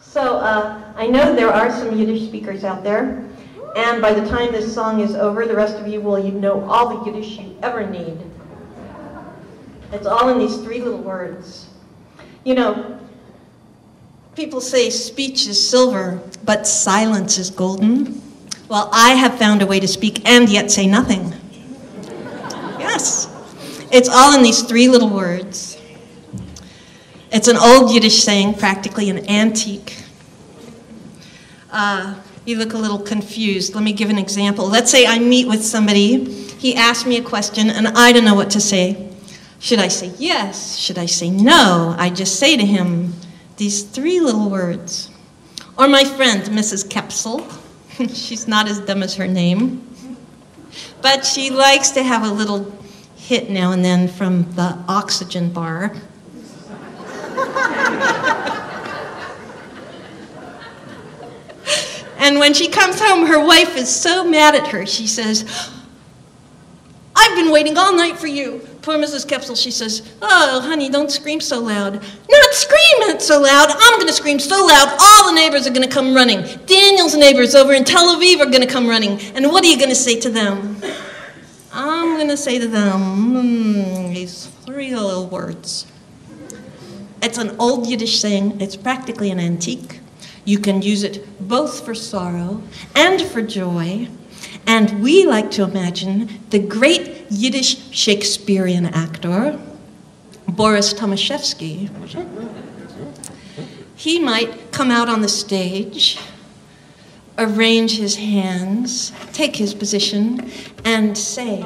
So I know there are some Yiddish speakers out there, and by the time this song is over, the rest of you will know all the Yiddish you ever need. It's all in these 3 little words. You know, people say speech is silver, but silence is golden. Well, I have found a way to speak and yet say nothing. Yes, it's all in these 3 little words. It's an old Yiddish saying, practically an antique. You look a little confused. Let me give an example. Let's say I meet with somebody. He asks me a question, and I don't know what to say. Should I say yes? Should I say no? I just say to him these 3 little words. Or my friend, Mrs. Kepsel. She's not as dumb as her name. But she likes to have a little hit now and then from the oxygen bar. And when she comes home, her wife is so mad at her. She says, I've been waiting all night for you. Poor Mrs. Kepsel, she says, oh, honey, don't scream so loud. Not scream so loud. I'm going to scream so loud, all the neighbors are going to come running. Daniel's neighbors over in Tel Aviv are going to come running. And what are you going to say to them? I'm going to say to them, these 3 little words. It's an old Yiddish saying. It's practically an antique. You can use it both for sorrow and for joy. And we like to imagine the great Yiddish Shakespearean actor, Boris Tomaszewski. He might come out on the stage, arrange his hands, take his position, and say,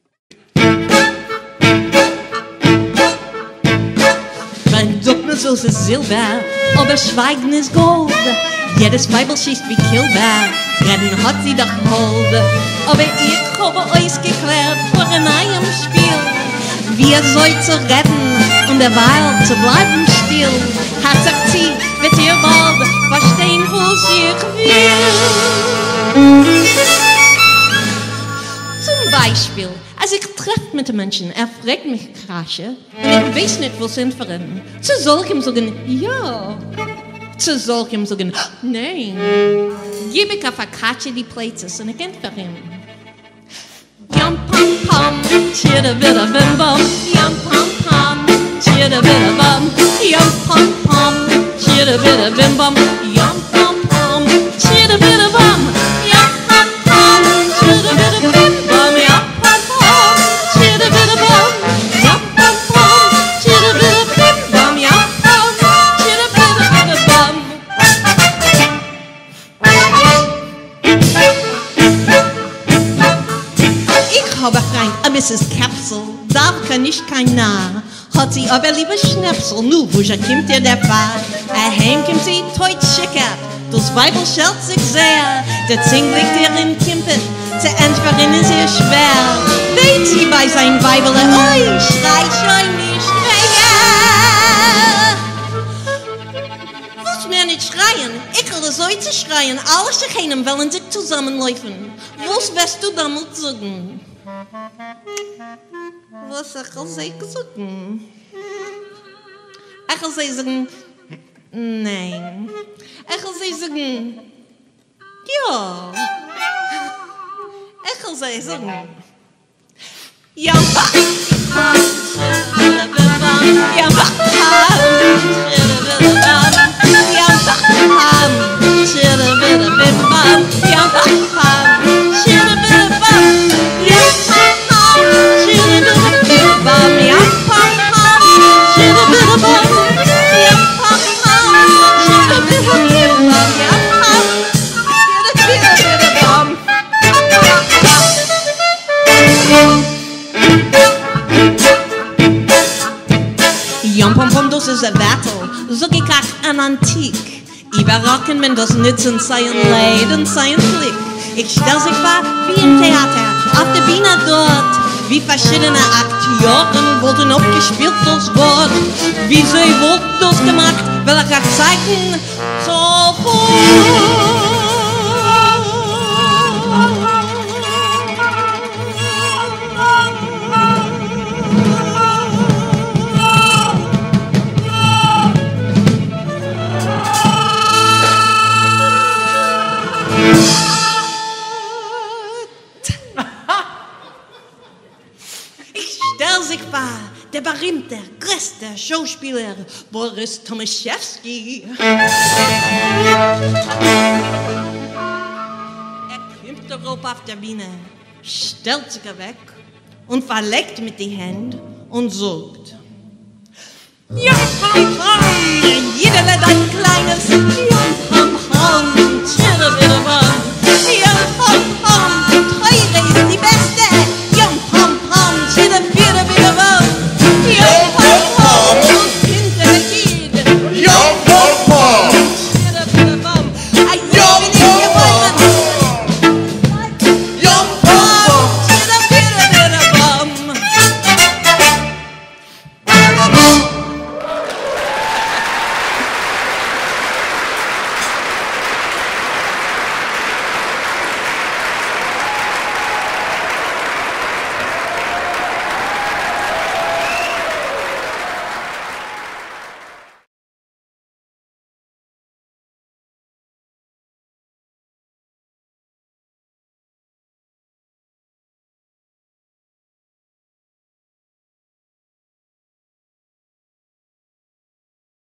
mein Ducknuss ist Silber, aber Schweigen ist Gold. Jedes Weibel schießt wie Kilber, reden hat sie doch hold. Aber ich habe euch geklärt vor einem Spiel, wie soll zu retten und derweil zu bleiben still. Hat sagt sie, wird ihr bald verstehen, was ich will. Zum Beispiel, als ich treffe mit den Menschen, fragt mich Krasche, und ich weiß nicht, was sind für ihn. Zu solchem sagen, ja. Zu solchem sagen, nein. Gib ich auf Akatsche die Plätze und ich entferne ihn. Yom-Pom-Pom, chidda-bidda-bim-bum. Yom-Pom-Pom, chidda-bidda-bum. Yom-Pom-Pom, chidda-bidda-bim-bum. Yom-Pom-Pom, chidda-bidda-bum. Yom-Pom-Pom, chidda-bidda-bim-bum. Yom-Pom-Pom, chidda-bidda-bum. Yom-Pom-Pom, chidda-bidda-bim-bum. Yom-Pom, chidda-bidda-bidda-bum. Ich habe ein Mrs. Kepsel, darf kann ich kein Narr. Hat sie aber lieber Schnäpsel, nu, wo kommt ihr der Paar? Heim kommt sie teut schicker, das Weibel schält sich sehr. Der Zing liegt ihr in Kimpet, zu entfernen ist ihr schwer. Weht sie bei sein Weibel, oi, schrei schon nicht schreien. Was mir nicht schreien, ich will es heute schreien, alle Schreien wollen sich zusammenlaufen. Was wirst du damit sagen? Was ich will sagen? Ich will sagen, nein. Ich will sagen, ja. Ich will sagen, ja. Yom-Pom-Pom, das ist ein Battle, so ich auch an Antik. Überrocken, wenn das nützen, seien Leid und seien Blick. Ich stell sich vor, wie im Theater, auf der Bühne dort, wie verschiedene Akteuren wollten aufgespielt das Wort. Wie sie wollten das gemacht, welcher Zeiten so vor. stell sich vor, der berühmte, größte Schauspieler Boris Tomaszewski. Kommt darauf auf der Bühne, stellt sich weg und verlegt mit die Hände und sagt: Yom-Pom-Pom, Jidele, dein kleines Yom-Pom-Pom.